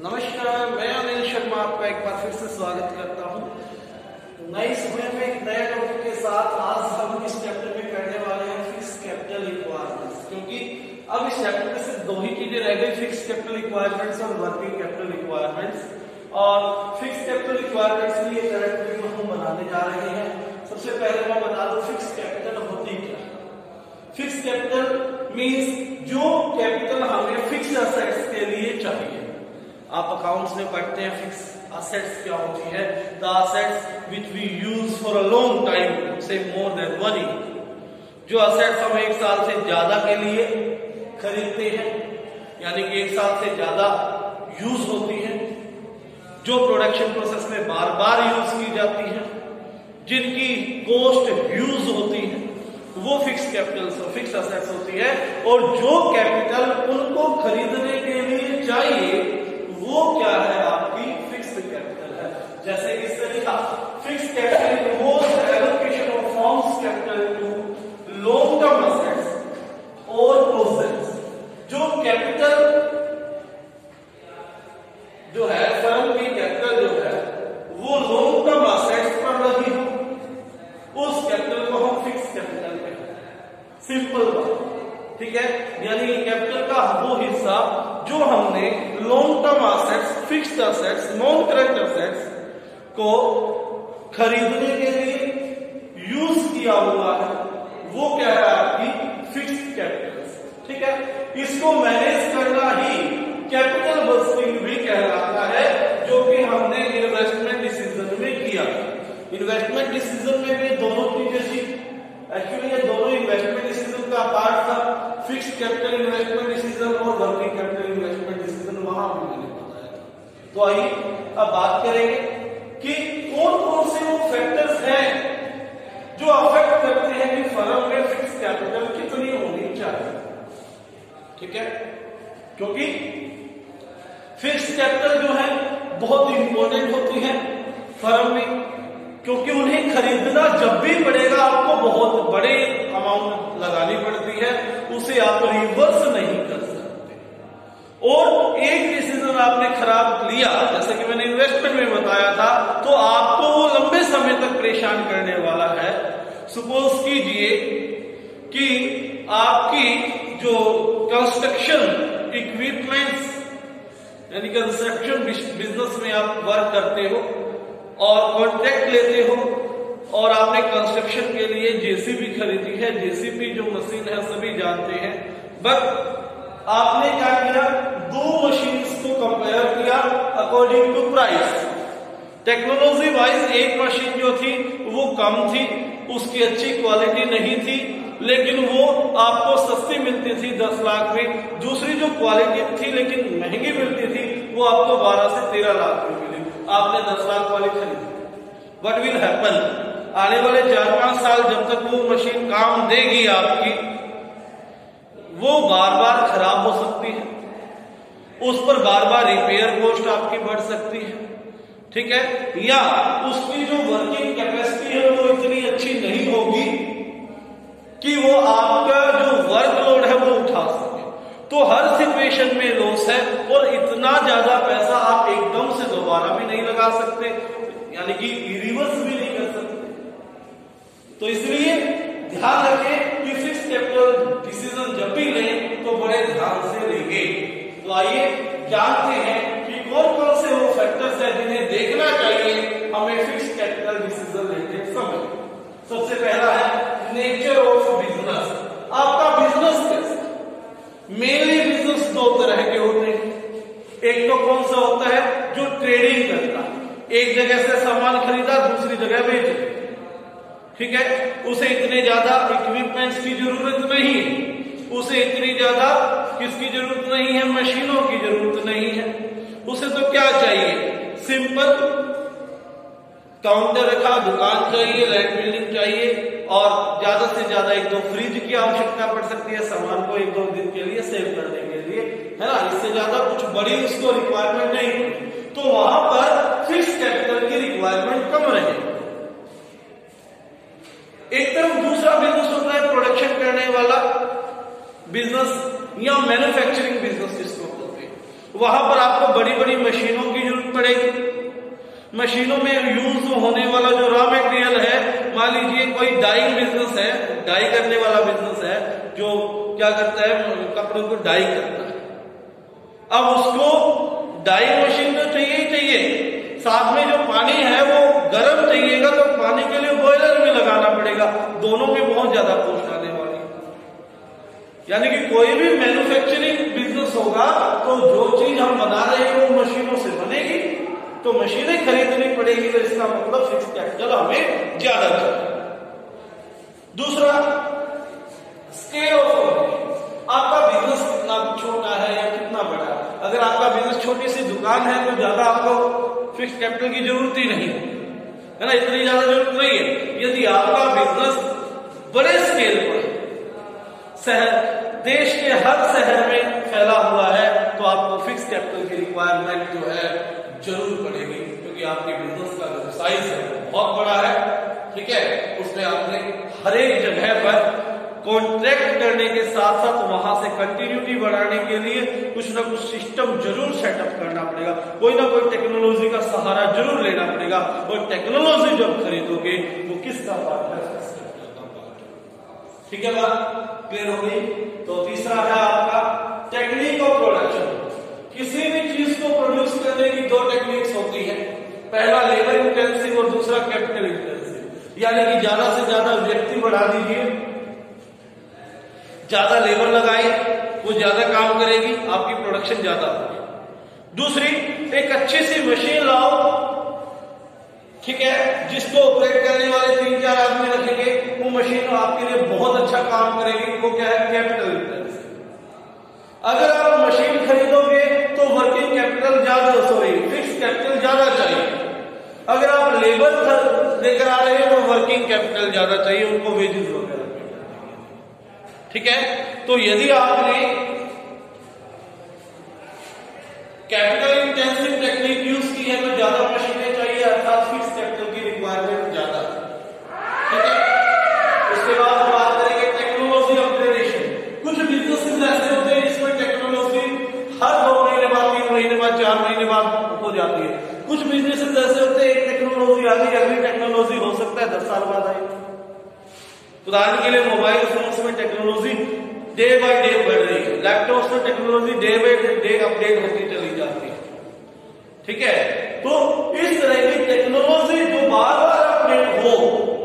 नमस्कार, मैं अनिल शर्मा आपका एक बार फिर से स्वागत करता हूं। नई समय में एक नए टॉपिक के साथ आज हम इस चैप्टर में करने वाले हैं फिक्स कैपिटल रिक्वायरमेंट्स, क्योंकि अब इस चैप्टर में सिर्फ दो ही चीजें रह गई, फिक्स कैपिटल रिक्वायरमेंट्स और वर्किंग कैपिटल रिक्वायरमेंट्स। और फिक्स कैपिटल रिक्वायरमेंट्स के लिए करंट वीडियो हम बनाने जा रहे हैं। सबसे पहले मैं बता दूं फिक्स कैपिटल होती क्या है। फिक्स कैपिटल मींस जो कैपिटल हमें फिक्स एसेट्स के लिए चाहिए। आप अकाउंट्स में पढ़ते हैं फिक्स एसेट्स क्या होती है। The assets which we use for a long time, से मोर देन 1 ईयर। जो एसेट्स हम 1 साल से ज्यादा के लिए खरीदते हैं, यानी कि 1 साल से ज्यादा यूज होती है, जो प्रोडक्शन प्रोसेस में बार बार यूज की जाती है, जिनकी कॉस्ट यूज होती है, वो फिक्स कैपिटल फिक्स एसेट्स होती है। और जो कैपिटल उनको खरीदने के लिए चाहिए वो क्या है, आपकी फिक्स्ड कैपिटल है। जैसे इससे लिखा, fixed capital was allocation of firm's capital to long term assets or possessions। जो कैपिटल जो है, फर्म की कैपिटल जो है वो लॉन्ग टर्म एसेट्स पर लगी हो, उस कैपिटल को हम फिक्स कैपिटल कहते हैं। सिंपल बात, ठीक है। यानी कैपिटल का वो हिस्सा जो हमने long term assets, fixed assets, non current assets को खरीदने के लिए यूज किया हुआ है, वो क्या है, आपकी फिक्स्ड कैपिटल। ठीक है, इसको मैनेज करना ही कैपिटल बस्टिंग भी कहलाता है, जो कि हमने इन्वेस्टमेंट डिसीजन में किया। इन्वेस्टमेंट डिसीजन में भी दोनों चीजें थी। एक्चुअली ये दोनों इन्वेस्टमेंट डिसीजन का पार्ट था, फिक्स्ड कैपिटल इन्वेस्टमेंट डिसीजन और वर्किंग कैपिटल इन्वेस्टमेंट डिसीजन, वहां भी मैंने बताया था। तो आइए अब बात करेंगे कि कौन कौन से वो फैक्टर्स हैं जो अफेक्ट करते हैं कि फर्म में फिक्स्ड कैपिटल कितनी होनी चाहिए। ठीक है, क्योंकि फिक्स्ड कैपिटल जो है बहुत इंपॉर्टेंट होती है फर्म में, क्योंकि उन्हें खरीदना जब भी पड़ेगा आपको बहुत बड़े अमाउंट लगानी पड़ती है, उसे आप रिवर्स नहीं कर सकते। और एक डिसीजन आपने खराब लिया, जैसे कि मैंने इन्वेस्टमेंट में बताया था, तो आपको वो लंबे समय तक परेशान करने वाला है। सपोज कीजिए कि आपकी जो कंस्ट्रक्शन इक्विपमेंट्स, यानी कंस्ट्रक्शन बिजनेस में आप वर्क करते हो और कॉन्ट्रैक्ट लेते हो, और आपने कंस्ट्रक्शन के लिए जेसीबी खरीदी है। जेसीबी जो मशीन है सभी जानते हैं, बट आपने क्या किया, दो मशीन्स को कंपेयर किया according to price. Technology wise एक मशीन जो थी वो कम थी, उसकी अच्छी क्वालिटी नहीं थी, लेकिन वो आपको सस्ती मिलती थी 10 लाख में। दूसरी जो क्वालिटी थी लेकिन महंगी मिलती थी, वो आपको 12 से 13 लाख में मिली। आपने 10 लाख वाली खरीदी। व्हाट विल हैपन, आने वाले 4-5 साल जब तक वो मशीन काम देगी आपकी, वो बार बार खराब हो सकती है, उस पर बार बार रिपेयर कॉस्ट आपकी बढ़ सकती है। ठीक है, या उसकी जो वर्किंग कैपेसिटी है वो इतनी अच्छी नहीं होगी कि वो आपका जो वर्कलोड है वो उठा सके। तो हर सिचुएशन में लॉस है, और इतना ज्यादा पैसा आप एकदम से दोबारा भी नहीं लगा सकते, यानी कि रिवर्स भी नहीं कर सकते। तो इसलिए ध्यान रखें कि फिक्स्ड कैपिटल डिसीजन जब भी लें तो बड़े ध्यान से लेंगे। तो आइए जानते हैं कि कौन कौन से वो फैक्टर्स हैं जिन्हें देखना चाहिए हमें फिक्स्ड कैपिटल डिसीजन लेते समय। सबसे पहला है नेचर ऑफ बिजनेस। आपका बिजनेस कैसा, मेनली बिजनेस 2 तरह के होते हैं। एक तो कौन सा होता है, जो ट्रेडिंग करता है, एक जगह से सामान खरीदा दूसरी जगह बेच दिया। ठीक है, उसे इतने ज्यादा इक्विपमेंट्स की जरूरत नहीं है, उसे इतनी ज्यादा किसकी जरूरत नहीं है, मशीनों की जरूरत नहीं है। उसे तो क्या चाहिए, सिंपल काउंटर रखा, दुकान चाहिए, लैंड बिल्डिंग चाहिए, और ज्यादा से ज्यादा 1-2 फ्रिज की आवश्यकता पड़ सकती है सामान को 1-2 दिन के लिए सेव करने के लिए, है ना। इससे ज्यादा कुछ बड़ी उसको रिक्वायरमेंट नहीं, तो वहां पर फिक्स्ड कैपिटल की रिक्वायरमेंट कम रहेगी। एक तरफ दूसरा बिजनेस होता है प्रोडक्शन करने वाला बिजनेस, या मैन्युफैक्चरिंग बिजनेस जिसको बोलते हैं। वहां पर आपको बड़ी बड़ी मशीनों की जरूरत पड़ेगी। मशीनों में यूज होने वाला जो रॉ मटेरियल है, मान लीजिए कोई डाइंग बिजनेस है, डाई करने वाला बिजनेस है, जो क्या करता है, कपड़ों को डाई करता है। अब उसको डाई मशीन तो चाहिए ही चाहिए, साथ में जो पानी है वो गर्म चाहिएगा, तो पानी के लिए बॉयलर भी लगाना पड़ेगा। दोनों में बहुत ज्यादा कॉस्ट आने वाली। यानी कि कोई भी मैन्युफैक्चरिंग बिजनेस होगा तो जो चीज हम बना रहे हैं वो मशीनों से बनेगी, तो मशीनें खरीदनी पड़ेगी, तो इसका मतलब फिक्स कैपिटल हमें ज्यादा चाहिए। दूसरा, स्केल ऑफ आपका बिजनेस कितना छोटा है या कितना बड़ा है। अगर आपका बिजनेस छोटी सी दुकान है तो ज्यादा आपको फिक्स कैपिटल की जरूरत ही नहीं है ना, इतनी ज्यादा जरूरत नहीं है। यदि आपका बिजनेस बड़े स्केल पर शहर, देश के हर शहर में फैला हुआ है, तो आपको फिक्स कैपिटल की रिक्वायरमेंट जो है जरूर पड़ेगी, क्योंकि आपके बिजनेस का जो साइज है बहुत बड़ा है। ठीक है, उसमें आपने हर एक जगह पर कॉन्ट्रैक्ट करने के साथ साथ वहां से कंटिन्यूटी बढ़ाने के लिए कुछ ना कुछ सिस्टम जरूर सेटअप करना पड़ेगा, कोई ना कोई टेक्नोलॉजी का सहारा जरूर लेना पड़ेगा। और टेक्नोलॉजी जब खरीदोगे वो किसका पार्ट है? ठीक है, बात क्लियर हो गई। तो तीसरा है आपका टेक्निक ऑफ प्रोडक्शन। किसी भी चीज को प्रोड्यूस करने की दो टेक्निक्स होती है, पहला लेबर इंटेंसिव और दूसरा कैपिटल इंटेंसिव। यानी कि ज्यादा से ज्यादा व्यक्ति बढ़ा दीजिए, ज्यादा लेबर लगाए, वो ज्यादा काम करेगी, आपकी प्रोडक्शन ज्यादा होगी। दूसरी, एक अच्छी सी मशीन लाओ, ठीक है, जिसको ऑपरेट करने वाले 3-4 आदमी रखेंगे, वो मशीन आपके लिए बहुत अच्छा काम करेगी, वो क्या है? Capital intensive. अगर आप मशीन खरीदोगे तो वर्किंग कैपिटल ज्यादा, फिक्स कैपिटल ज्यादा चाहिए। अगर आप लेबर लेकर आ रहे हैं तो वर्किंग कैपिटल ज्यादा चाहिए, उनको वेजेस वगैरह। ठीक है, तो यदि आपने कैपिटल इंटेंसिव टेक्निक यूज की है तो ज्यादा मशीनें चाहिए, अर्थात फिक्स कैपिटल की रिक्वायरमेंट ज्यादा। ठीक है, उसके बाद हम बात करेंगे टेक्नोलॉजी अपग्रेडेशन। कुछ बिजनेसेस ऐसे होते हैं जिसमें टेक्नोलॉजी हर 2 महीने बाद, 3 महीने बाद, 4 महीने बाद हो जाती है। कुछ बिजनेसेस ऐसे होते हैं, एक टेक्नोलॉजी आ गई, अगली टेक्नोलॉजी हो सकता है 10 साल बाद आई। उदाहरण के लिए मोबाइल फोन्स में टेक्नोलॉजी डे बाय डे बढ़ रही है, लैपटॉप्स में technology day by day update होती चली जाती है। ठीक है, तो इस तरह की टेक्नोलॉजी जो बार बार अपडेट हो,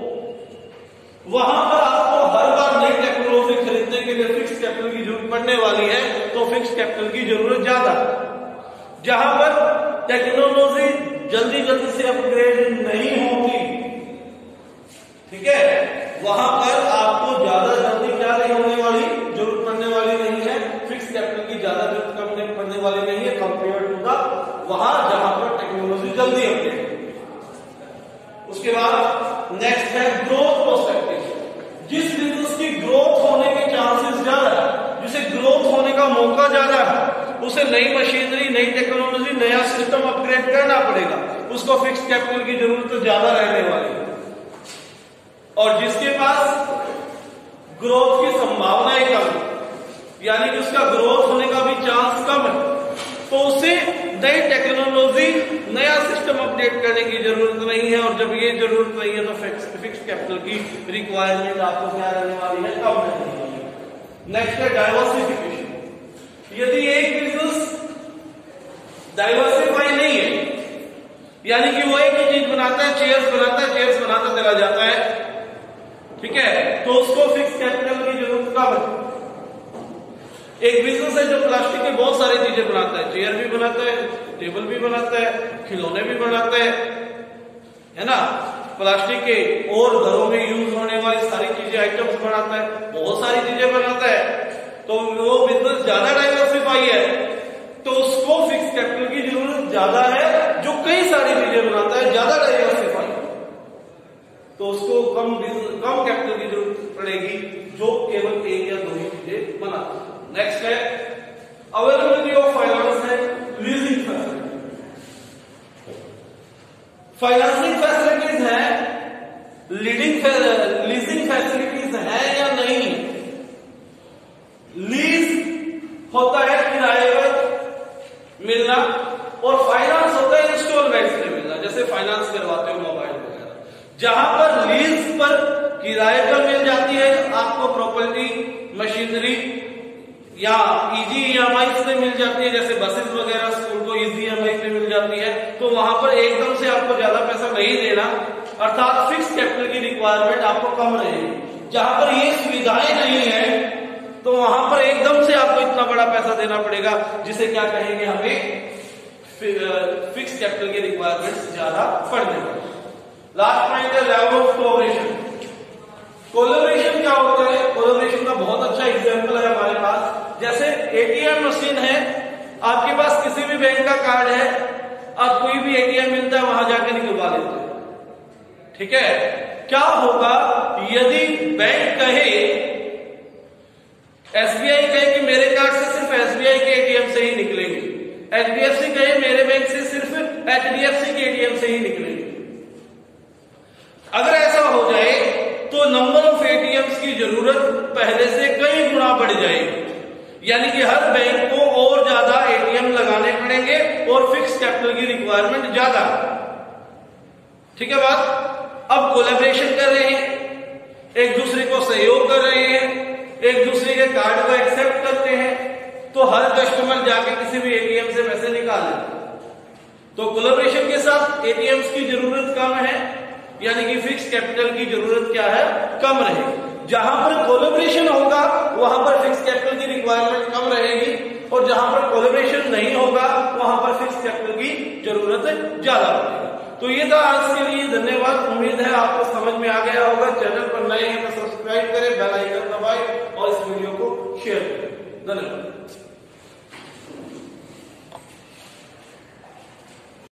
वहां पर आपको हर बार नई टेक्नोलॉजी खरीदने के लिए फिक्स कैपिटल की जरूरत पड़ने वाली है, तो फिक्स कैपिटल की जरूरत ज्यादा। जहां पर टेक्नोलॉजी जल्दी जल्दी से अपग्रेड नहीं होती, ठीक है, वहां पर आपको ज्यादा जल्दी क्या नहीं होने वाली, जरूरत पड़ने वाली नहीं है, फिक्स कैपिटल की ज्यादा जरूरत पड़ने वाली नहीं है कंपेयर टू द वहां जहां पर टेक्नोलॉजी जल्दी अपडेट। उसके बाद नेक्स्ट है ग्रोथ पर्सपेक्टिव। जिस बिजनेस की ग्रोथ होने के चांसेस ज्यादा है, जिसे ग्रोथ होने का मौका ज्यादा है, उसे नई मशीनरी, नई टेक्नोलॉजी, नया सिस्टम अपग्रेड करना पड़ेगा, उसको फिक्स कैपिटल की जरूरत तो ज्यादा रहने वाली है। और जिसके पास ग्रोथ की संभावनाएं कम है, यानी कि उसका ग्रोथ होने का भी चांस कम है, तो उसे नई टेक्नोलॉजी, नया सिस्टम अपडेट करने की जरूरत नहीं है। और जब ये जरूरत नहीं है तो फिक्स कैपिटल की रिक्वायरमेंट आपको क्या रहने वाली है? कम रहने वाली है। नेक्स्ट है डाइवर्सिफिकेशन। यदि एक बिजनेस डाइवर्सिफाई नहीं है, यानी कि वो एक ही चीज बनाता है, चेयर्स बनाता चला जाता है, ठीक है, तो उसको फिक्स कैपिटल की जरूरत कम है। एक बिजनेस है जो प्लास्टिक के बहुत सारी चीजें बनाता है, चेयर भी बनाता है, टेबल भी बनाता है, खिलौने भी बनाता है ना, प्लास्टिक के और घरों में यूज होने वाली सारी चीजें, आइटम्स बनाता है, बहुत सारी चीजें बनाता है, तो वो बिजनेस ज्यादा डाइवर्सिफाई है, तो उसको फिक्स कैपिटल की जरूरत ज्यादा है। जो कई सारी चीजें बनाता है, ज्यादा डाइवर्सिफाई, तो उसको कम कैपिटल की जरूरत पड़ेगी जो केवल 1 या 2 ही चीजें बनाता है। नेक्स्ट है अवेलेबिलिटी ऑफ फाइनेंस है लीजिंग फैसिलिटी। फाइनेंसिंग फैसिलिटीज है, लीजिंग फैसिलिटीज है या नहीं। लीज होता है किराए पर जहां पर लीज पर किराए पर मिल जाती है आपको प्रॉपर्टी, मशीनरी या इजी ईएमआई से मिल जाती है, जैसे बसेस वगैरह स्कूल को इजी ईएमआई पे मिल जाती है, तो वहां पर एकदम से आपको ज्यादा पैसा नहीं देना, अर्थात फिक्स कैपिटल की रिक्वायरमेंट आपको कम रहेगी। जहां पर ये सुविधाएं नहीं है तो वहां पर एकदम से आपको इतना बड़ा पैसा देना पड़ेगा, जिसे क्या कहेंगे, हमें फिक्स कैपिटल की रिक्वायरमेंट्स ज्यादा पड़ने वाली। लास्ट पॉइंट है लेवल ऑफ कोलैबोरेशन। कोलैबोरेशन क्या होता है? कोलैबोरेशन का बहुत अच्छा एग्जांपल है हमारे पास। जैसे एटीएम मशीन है, आपके पास किसी भी बैंक का कार्ड है, आप कोई भी एटीएम मिलता है वहां जाके निकलवा लेते हैं, ठीक है। क्या होगा यदि बैंक कहे, एसबीआई कहे कि मेरे कार्ड से सिर्फ एसबीआई के एटीएम से ही निकलेंगे, एचडीएफसी कहे मेरे बैंक से सिर्फ एचडीएफसी के एटीएम से ही निकलेंगे। अगर ऐसा हो जाए तो नंबर ऑफ एटीएम्स की जरूरत पहले से कई गुना बढ़ जाएगी, यानी कि हर बैंक को और ज्यादा एटीएम लगाने पड़ेंगे और फिक्स कैपिटल की रिक्वायरमेंट ज्यादा, ठीक है बात। अब कोलैबोरेशन कर रहे हैं, एक दूसरे को सहयोग कर रहे हैं, एक दूसरे के कार्ड को एक्सेप्ट करते हैं, तो हर कस्टमर जाके किसी भी एटीएम से पैसे निकाल लेते हैं। तो कोलैबोरेशन के साथ एटीएम्स की जरूरत कम है, यानी कि फिक्स कैपिटल की जरूरत क्या है, कम रहेगी। जहां पर कोलैबोरेशन होगा वहां पर फिक्स कैपिटल की रिक्वायरमेंट कम रहेगी, और जहां पर कोलैबोरेशन नहीं होगा वहां पर फिक्स कैपिटल की जरूरत ज्यादा पड़ेगी। तो ये था आज के लिए, धन्यवाद। उम्मीद है आपको समझ में आ गया होगा। चैनल पर नए हैं तो सब्सक्राइब करें, बेल आइकन दबाएं और इस वीडियो को शेयर करें। धन्यवाद।